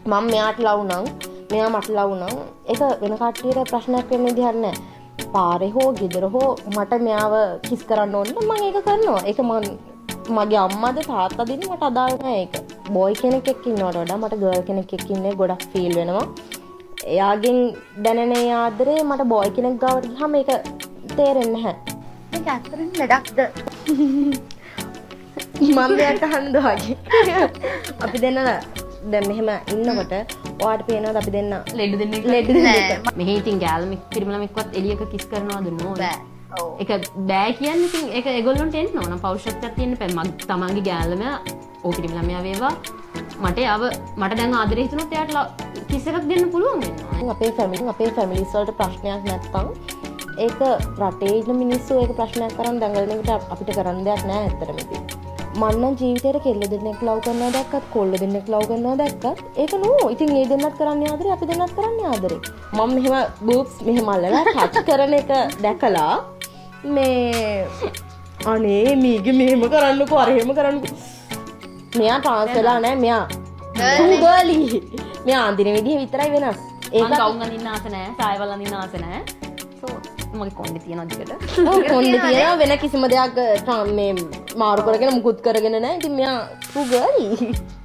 මම මෙයාට ලව් නම් මෙයා මට ලව් නම් ඒක වෙන කට්ටියට ප්‍රශ්නයක් වෙන්න විදිහක් නැහැ. පාරේ හෝ ගෙදර හෝ මට මෙයාව කිස් කරන්න ඕන නම් මම ඒක කරනවා. ඒක මගේ අම්මාද තාත්තාද ඉන්නේ මට අදාළ නැහැ ඒක. බොයි කෙනෙක් එක්ක ඉන්නවට වඩා මට ගර්ල් කෙනෙක් එක්ක ඉන්නේ ගොඩක් ෆීල් වෙනවා. එයාගෙන් දැනෙන ආදරේ මට බොයි කෙනෙක් ගාවට ගියාම ඒක තේරෙන්නේ නැහැ. ඒක අතරෙන් ලඩක්ද? මම මෙයාට අහන්න වගේ. අපි දෙන්න දැන් මෙහෙම ඉන්නකොට ඔයාට පේනවාද අපි දෙන්න ලෙඩ දෙන්න එක? මෙහි ඉතින් ගෑල්මෙක් පිරිමලමෙක්වත් එළියක කිස් කරනවද නෝ? බෑ. ඔව්. ඒක බෑ කියන්නේ ඉතින් ඒක ඒගොල්ලොන්ට එන්න ඕන පෞරුෂත්වයක් තියෙන්න බෑ. මම තමන්ගේ ගෑල්මයා ඕ පිරිමලමයා වේවා මට දැන් ආදරේ හිතුනොත් එයාට කිස් එකක් දෙන්න පුළුවන් වෙනවා. අපේ ෆැමිලිස් වලට ප්‍රශ්නයක් නැත්තම් ඒක රටේ ඉන්න මිනිස්සු ඒක ප්‍රශ්නයක් කරන් දඟලන එකට අපිට කරන්න දෙයක් නැහැ ඇත්තටම ඉතින්. මන්නම් ජීවිතේට කෙල්ල දෙන්නෙක් ලව් කරනවා දැක්කත් කොල්ල දෙන්නෙක් ලව් කරනවා දැක්කත් ඒක නෝ. ඉතින් ඒ දෙන්නත් කරන්නේ ආදරේ අපි දෙන්නත් කරන්නේ ආදරේ. මම මෙහෙම බූබ්ස් මෙහෙම අල්ලලා ටච් කරන එක දැකලා මේ අනේ මීගේ මෙහෙම කරන්නකෝ අර එහෙම කරන්නකෝ. මෙයා ට්‍රාන්ස් වෙලා නැහැ මෙයා ගර්ලි. මෙයා අඳින විදිහ විතරයි වෙනස්. ඒක ගවුම් අඳින්න ආස නැහැ, සායවල් අඳින්න ආස නැහැ. මගේ කොණ්ඩේ තියෙනවා දිගට. ඔව් කොණ්ඩේ තියෙනවා වෙන කිසිම දෙයක් මේ මාරු කරගෙන මුකුත් කරගෙන නැහැ. ඉතින් මෙයා ගර්ලි.